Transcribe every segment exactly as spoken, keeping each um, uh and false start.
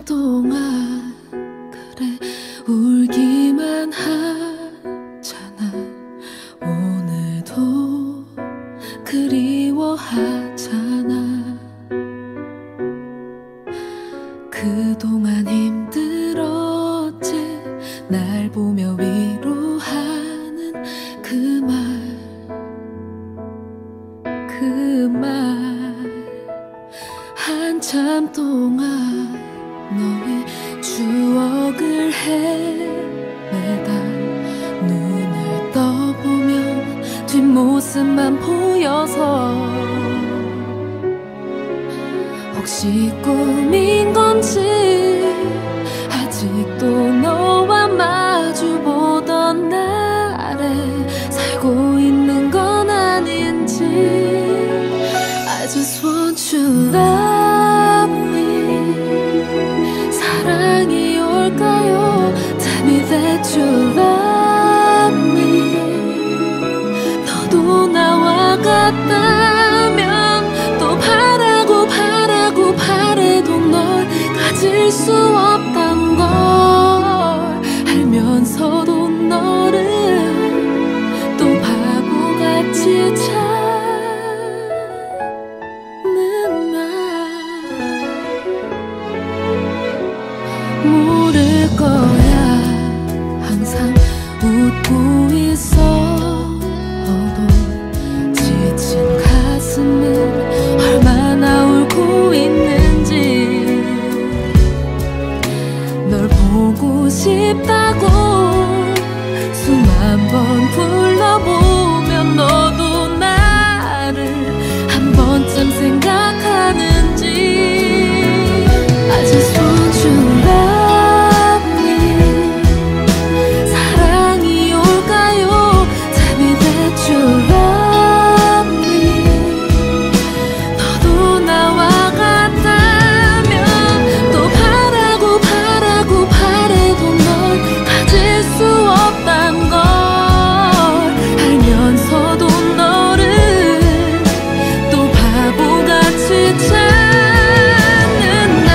동안 그래 울기만 하잖아. 오늘도 그리워하잖아. 그동안 힘들었지. 날 보며 위로하는 그 말, 그 말. 한참 동안 너의 추억을 헤매다 눈을 떠보면 뒷모습만 보여서 혹시 꿈인 건지 아직도 너와 마주보던 날에 살고 있는 건 아닌지. I just want you to love me. 사랑이 올까요? Tell me that you love me. 너도 나와 같다면 또 바라고 바라고 바래도 널 가질 수 없단 걸 알면서도 너를 또 바보같이 찾는 날 모를 거야. 항상 웃고 있어도 지친 가슴은 얼마나 울고 있는지. 널 보고 싶다고 수만 번 불러보면 너도 나를 한 번쯤 생각하는지. I just want you to love me. 사랑이 올까요? Tell me that you love me. 너도 나와 같다면 또 바라고 바라고 바래도 널 가질 수 없단 걸 알면서도 너를 또 바보같이 찾는 날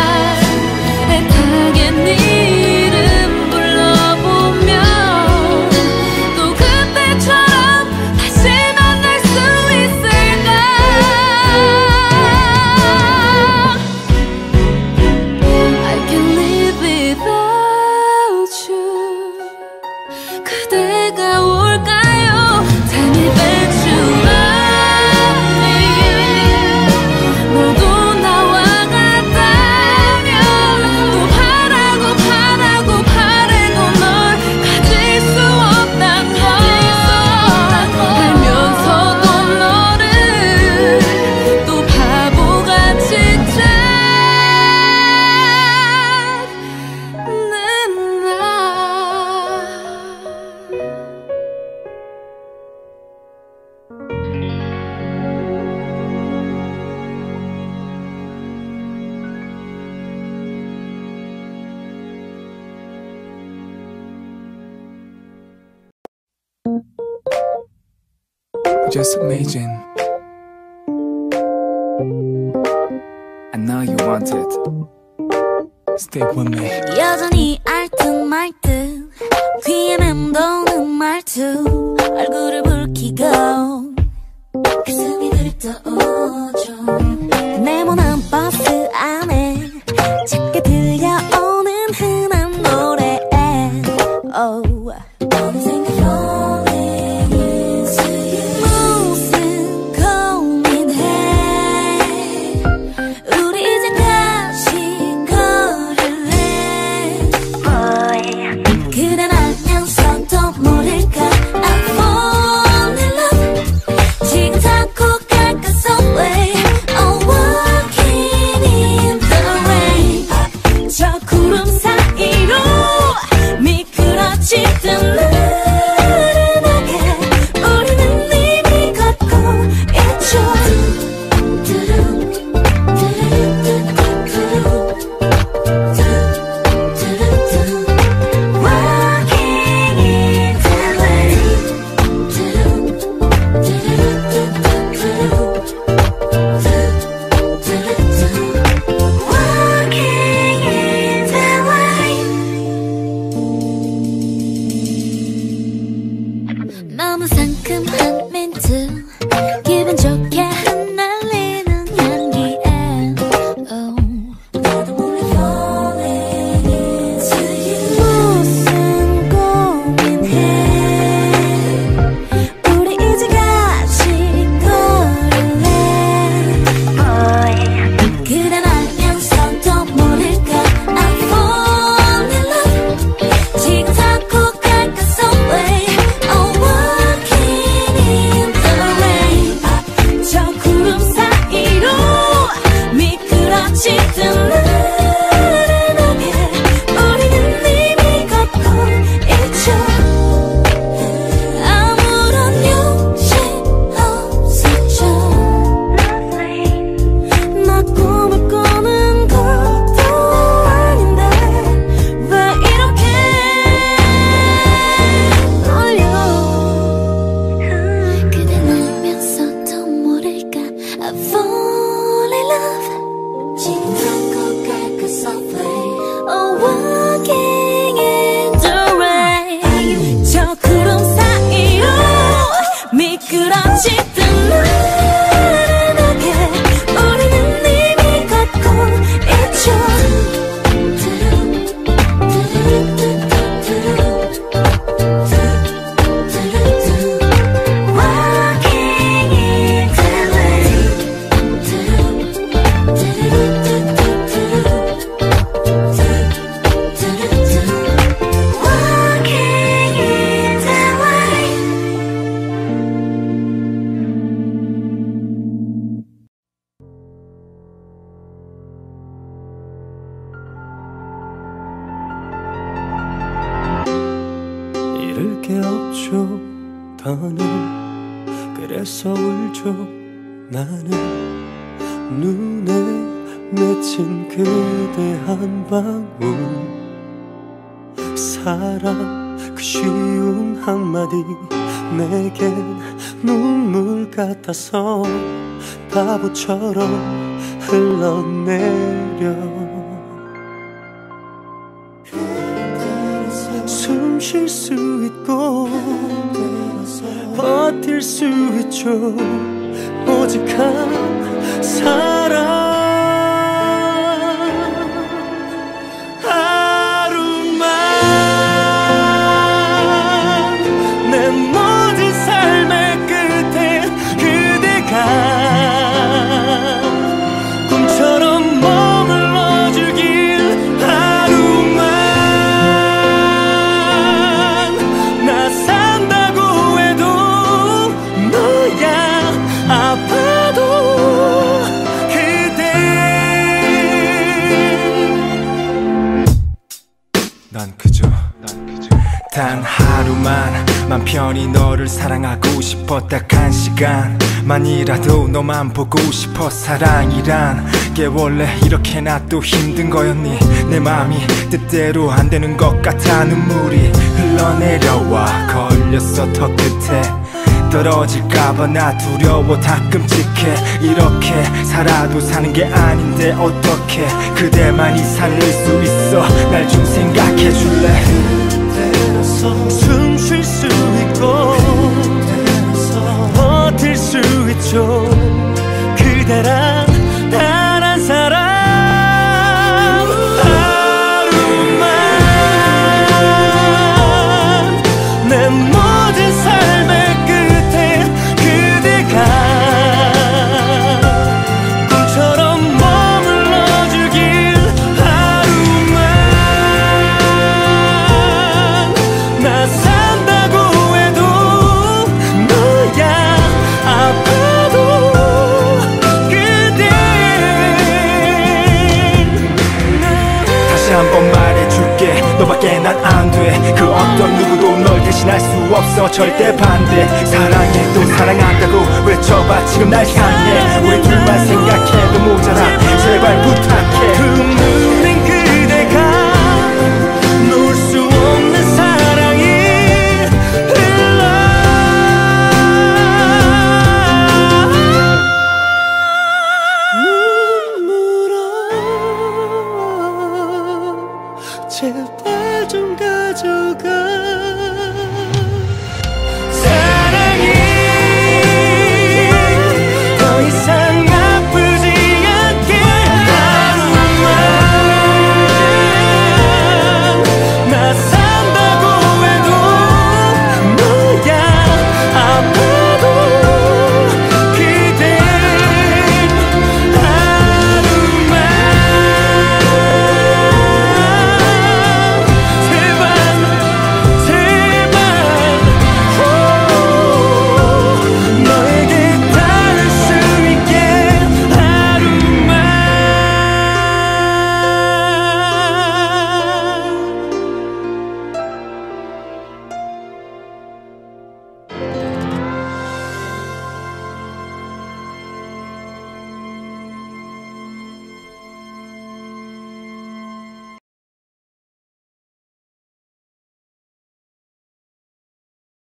애타게 네 이름 불러보면 또 그때처럼 다시 만날 수 있을까. I can't live without you. 그대가 올까요? Tell me that you love me. 너도 나와 같다면 또 바라고 바라고 바래도 널 가질 수 없단 걸 알면서도 너를 또 바보같이 찾는 날. Just imagine. I know you want it. Stay with me. 여전히 알듯말듯 귀에 맴도는 말투 얼굴을 붉히고 가슴이 들떠오죠. 네모난 버스 안에 작게 들려오는 흔한 노래. oh. 어느샌가 falling into you. 무슨 고민해. 우리 이제 다시 걸을래. boy. 그댄 알면서도 모를까 I fall in love. 지금 잡고 갈까 somewhere. Oh, walking in the rain. 저 구름 사이로 미끄러지듯 나른하게 우리는 이미 걷고 있죠. Walking in the rain. Walking in 잃을 게 없죠 더는. 그래서 울죠 나는. 눈에 맺힌 그대 한 방울 사랑 그 쉬운 한마디 내겐 눈물 같아서 바보처럼 흘러내려. 숨 쉴 수 있고 버틸 수 있죠 오직 한 사람. 하루만 내 모든 삶의 끝에 그대가 꿈처럼 머물러주길. 하루만 나 산다고 해도 너야 아파도 그대. 난 그저 단 하루만 맘 편히 너를 사랑하고 싶어. 딱 한 시간만이라도 너만 보고 싶어. 사랑이란 게 원래 이렇게나 또 힘든 거였니. 내 맘이 뜻대로 안 되는 것 같아. 눈물이 흘러내려와 걸렸어 턱 끝에. 떨어질까봐 나 두려워 다 끔찍해. 이렇게 살아도 사는 게 아닌데 어떻게 그대만이 살릴 수 있어. 날 좀 생각해줄래. 숨 쉴 수 있고 버틸 수 있죠 그대랑 단 한 사람. 하루만 내 모든 삶의 끝에 그대가 꿈처럼 머물러주길. 하루만 나 산다고 해도 너야 아파도 그대. 다시 한번 말해줄게 너밖에 난 안 돼. 그 어떤 누구도 널 대신할 수 없어 절대 반대. 사랑해 또 사랑한다고 외쳐봐 지금 날 향해. 우리 둘만 생각해도 모자라 제발 부탁해. 그 눈엔 그대가 놓을 수 없는 사랑이 흘러. 눈물아 제발 좀 가져가.